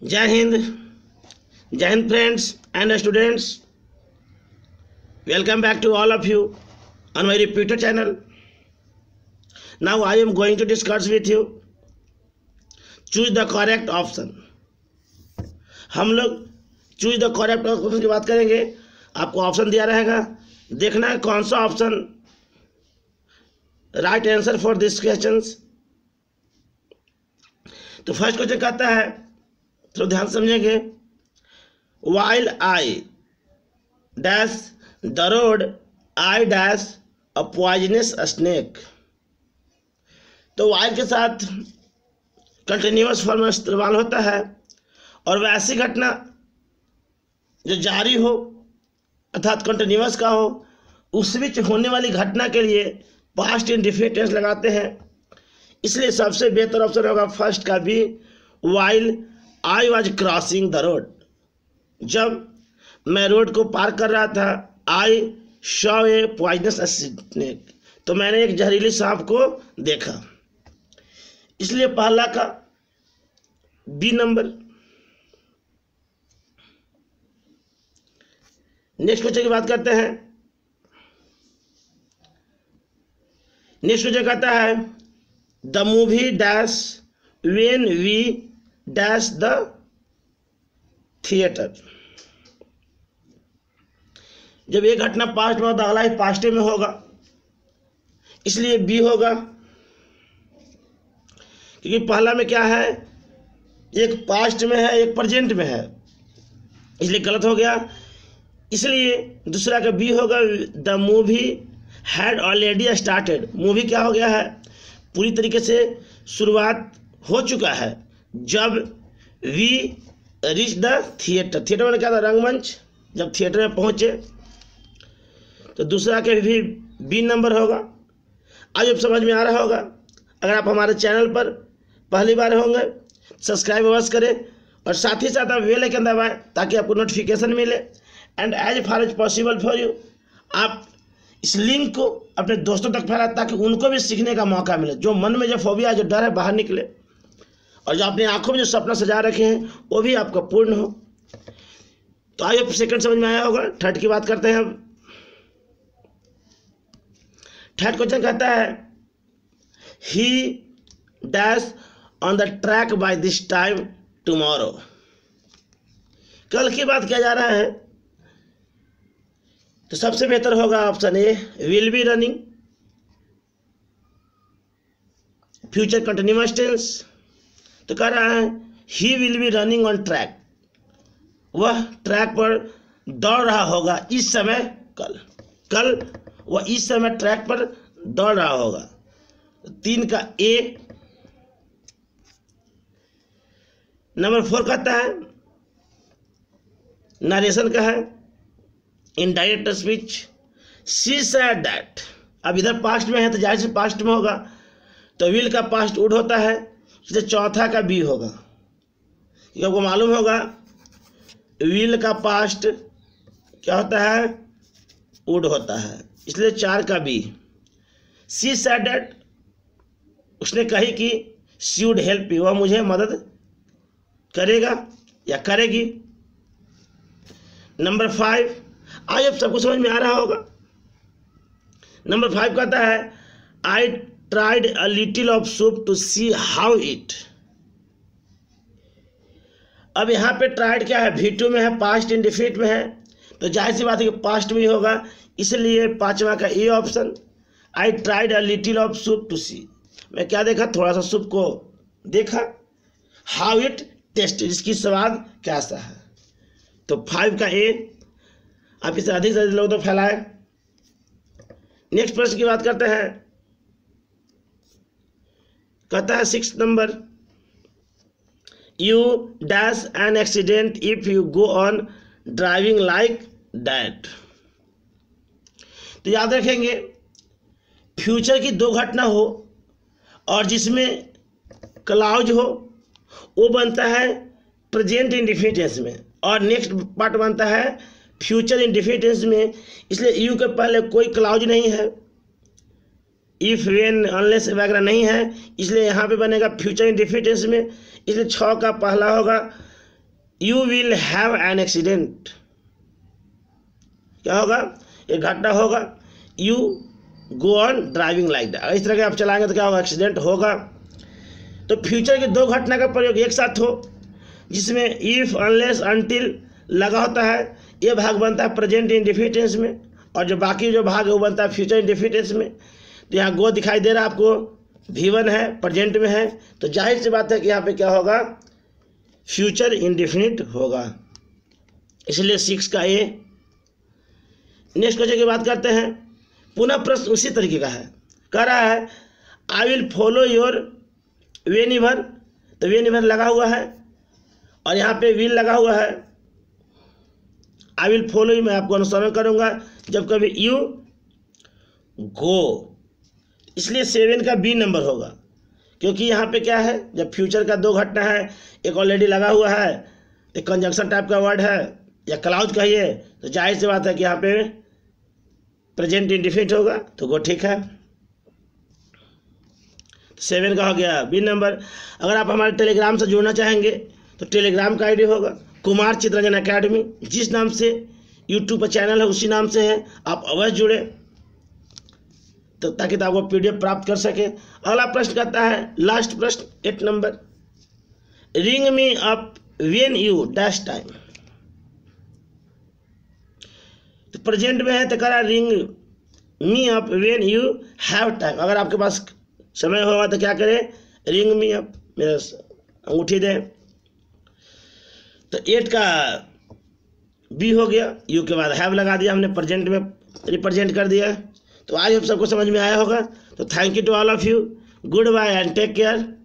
जय हिंद। जय Hind friends and students. Welcome back to all of you on my repeated channel. Now I am going to discuss with you choose the correct option. हम लोग choose the correct option की बात करेंगे। आपको option दिया रहेगा, देखना है कौन सा option right answer for this questions. तो फर्स्ट क्वेश्चन कहता है, तो ध्यान समझेंगे, while I dash the road I dash a poisonous snake। तो while के साथ कंटिन्यूअस फॉर्म में इस्तेमाल होता है और वैसी घटना जो जारी हो अर्थात कंटिन्यूअस का हो, उस बीच होने वाली घटना के लिए पास्ट इंडेफिनिट टेंस लगाते हैं। इसलिए सबसे बेहतर ऑप्शन होगा फर्स्ट का भी, while I was crossing the road. जब मैं रोड को पार कर रहा था, I saw a poisonous snake, तो मैंने एक जहरीली सांप को देखा। इसलिए पहला का बी नंबर। नेक्स्ट क्वेश्चन की बात करते हैं। नेक्स्ट क्वेश्चन कहता है, the movie dash when we dash the theatre. जब एक घटना पास्ट में होता, अगला ही पास्ट में होगा, इसलिए बी होगा। क्योंकि पहला में क्या है, एक पास्ट में है एक प्रेजेंट में है, इसलिए गलत हो गया। इसलिए दूसरा का बी होगा, the movie had already started. Movie क्या हो गया है, पूरी तरीके से शुरुआत हो चुका है जब we reach the theatre. Theatre में क्या था, रंगमंच। जब थिएटर में पहुंचे, तो दूसरा के भी बी नंबर होगा। आज अब समझ में आ रहा होगा। अगर आप हमारे चैनल पर पहली बार होंगे, सब्सक्राइब अवश्य करें और साथ ही साथ आप बेल आइकन दबाएं ताकि आपको नोटिफिकेशन मिले। And as far as possible for you, आप इस लिंक को अपने दोस्तों तक फैलाएं ताकि उनको भी सीखने का मौका मिले। जो मन में जो फोबिया, जो डर है, बाहर निकले और जो अपनी आंखों में जो सपना सजा रखे हैं वो भी आपका पूर्ण हो। तो आइए सेकंड समझ में आया होगा। थर्ड की बात करते हैं अब। थर्ड क्वेश्चन कहता है, he dash on the track by this time tomorrow. कल की बात किया जा रहा है, तो सबसे बेहतर होगा option A, will be running. Future continuous tense, तो कह रहा है he will be running on track. वह ट्रैक पर दौड़ रहा होगा इस समय। कल वह इस समय ट्रैक पर दौड़ रहा होगा। 3 का ए। नंबर 4 कहता है, नरेशन का है, indirect speech, she said that. अब इधर पास्ट में है तो जाहिर से पास्ट में होगा, तो विल का पास्ट वुड होता है, इसलिए चौथा का बी होगा। ये आपको मालूम होगा विल का पास्ट क्या होता है, वुड होता है, इसलिए 4 का बी। शी सेड दैट, उसने कही कि शी वुड हेल्प यू, वह मुझे मदद करेगा या करेगी। नंबर 5, आज अब सबको समझ में आ रहा होगा। नंबर 5 कहता है, I tried a little of soup to see how it. अब यहाँ पे ट्राइड क्या है, V2 में है, पास्ट इंडेफिनिट में है, तो जाहिर सी बात है कि पास्ट में ही होगा। इसलिए 5वां का A option, I tried a little of soup to see. मैं क्या देखा, थोड़ा सा सूप को देखा। हाउ इट टेस्ट, इसकी स्वाद कैसा है। तो 5 का ए। आप इसे अधिक से अधिक लोग तो फैलाए। नेक्स्ट प्रश्न की बात करते हैं। कहता है 6 number, you dash an accident if you go on driving like that. तो याद रखेंगे, फ्यूचर की 2 घटना हो और जिसमें क्लाउज हो, वो बनता है प्रेजेंट इंडेफिनिट टेंस में, और नेक्स्ट पार्ट बनता है फ्यूचर इंडेफिनिट टेंस में। इसलिए यू के पहले कोई क्लाउज नहीं है, इफ वेन अनलेस वगैरह नहीं है, इसलिए यहाँ पे बनेगा फ्यूचर इंडेफिनिट टेंस में। इसलिए 6 का पहला होगा you will have an accident, क्या होगा, एक घटना होगा, you go on driving like that, इस तरह के आप चलाएंगे तो क्या होगा, एक्सीडेंट होगा। तो फ्यूचर के दो घटना का प्रयोग एक साथ हो, जिसमें इफ, अनलेस, अनटिल लगा होता है, ये भाग बनता है प्रेजेंट इंडेफिनिट में, और जो बाकी जो भाग है वो बनता है फ्यूचर इंडेफिनिट में। तो यहाँ गो दिखाई दे रहा है आपको, V1 है, प्रेजेंट में है, तो जाहिर सी बात है कि यहाँ पे क्या होगा, फ्यूचर इंडेफिनिट होगा, इसलिए 6 का A। नेक्स्ट क्वेश्चन की बात करते हैं। पुनः प्रश्न उसी तरीके का है, कह रहा है I will follow your whenever, तो वेनिवर लगा हुआ है और यहाँ पे विल लगा हुआ है। आई विल फॉलो यू, मैं आपको अनुसरण करूँगा जब कभी यू गो, इसलिए 7 का B नंबर होगा, क्योंकि यहाँ पे क्या है, जब फ्यूचर का दो घटना है, एक ऑलरेडी लगा हुआ है, एक कंजंक्शन टाइप का वर्ड है या क्लाउज कहिए, तो जाहिर सी बात है कि यहाँ पे प्रेजेंट इंडेफिनिट होगा, तो वो ठीक है। 7 का हो गया B नंबर। अगर आप हमारे टेलीग्राम से जुड़ना चाहेंगे तो टेलीग्राम का आईडी होगा कुमार चित्तरंजन अकेडमी, जिस नाम से यूट्यूब पर चैनल है उसी नाम से है, आप अवश्य जुड़े तो ताकि तो आपको PDF प्राप्त कर सके। अगला प्रश्न कहता है, लास्ट प्रश्न 8 number, ring me up when you dash time, तो प्रेजेंट में है तो करा ring me up when you have time, अगर आपके पास समय होगा तो क्या करें, रिंग मी अप, मेरा अंगूठी दे। तो 8 का B हो गया, यू के बाद हैव लगा दिया हमने, प्रेजेंट में रिप्रेजेंट कर दिया। तो आज हम सबको समझ में आया होगा। तो thank you to all of you, good bye and take care.